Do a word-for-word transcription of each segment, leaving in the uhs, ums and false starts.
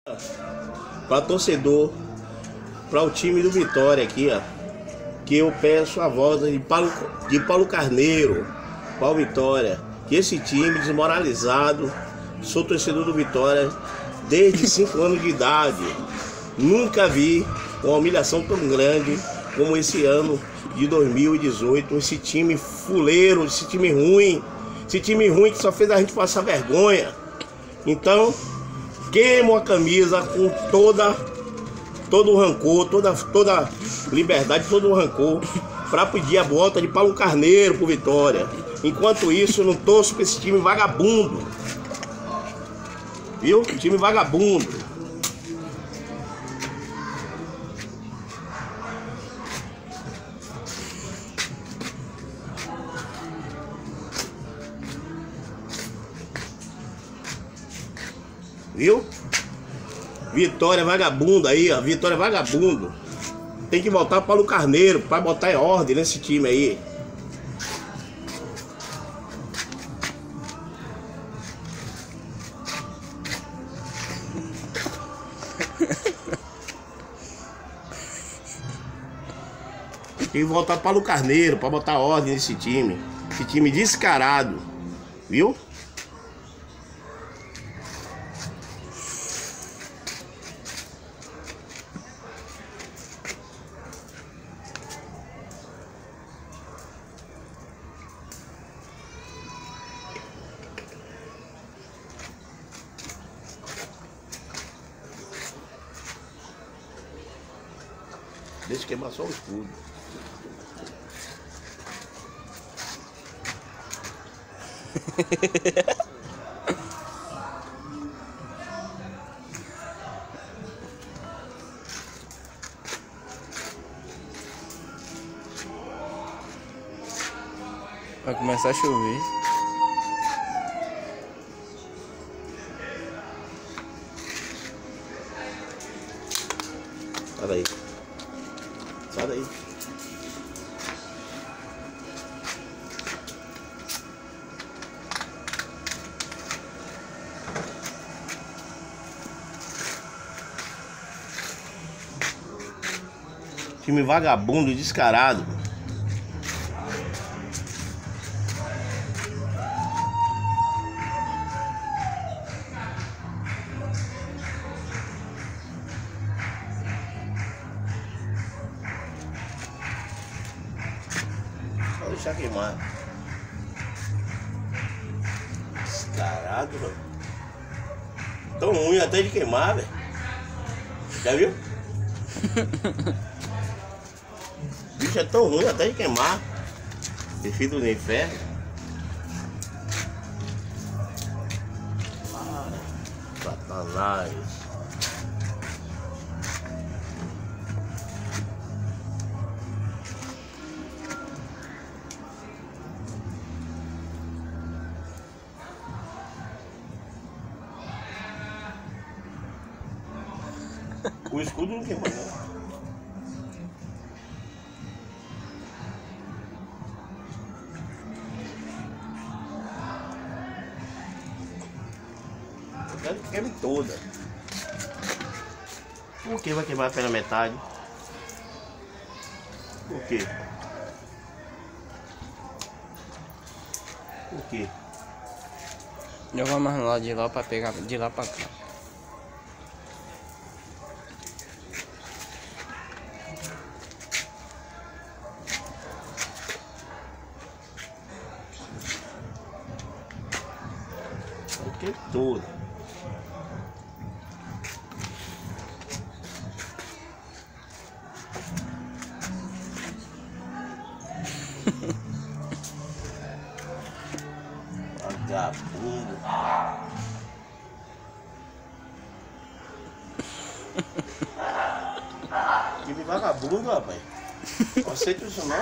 Para torcedor, para o time do Vitória aqui, ó, que eu peço a voz de Paulo, de Paulo Carneiro para o Vitória, que esse time desmoralizado, sou torcedor do Vitória desde cinco anos de idade, nunca vi uma humilhação tão grande como esse ano de dois mil e dezoito, esse time fuleiro, esse time ruim, esse time ruim que só fez a gente passar vergonha. Então, queimo a camisa com toda, todo o rancor, toda, toda liberdade, todo o rancor, para pedir a volta de Paulo Carneiro pro Vitória. Enquanto isso, eu não torço para esse time vagabundo. Viu? Time vagabundo. Viu? Vitória vagabundo aí, ó. Vitória vagabundo. Tem que voltar Paulo Carneiro para botar em ordem nesse time aí. Tem que voltar Paulo Carneiro para botar ordem nesse time. Esse time descarado. Viu? Deixa queimar só o escudo. Vai começar a chover. Sai daí. Sai daí. Time vagabundo, descarado. Vou deixar queimar. Descarado, mano. Tão ruim até de queimar, velho. Já viu? O bicho é tão ruim até de queimar. Descido no inferno. Ah, Satanás. O escudo não queimou, não. Eu quero que queime toda. Por que vai queimar pela metade? Por quê? Por quê? Jogar mais lá de lá pra pegar de lá pra cá. O que todo? Vagabundo. Time vagabundo, rapaz. Não aceito isso não.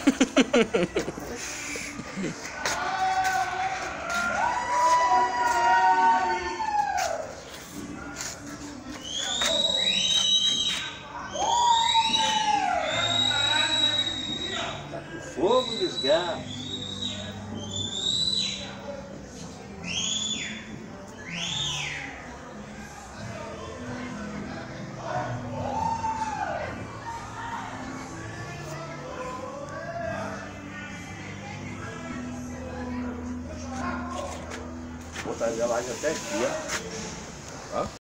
Tá com fogo, desgraça. Vou trazer a laje até aqui, ó. Ó.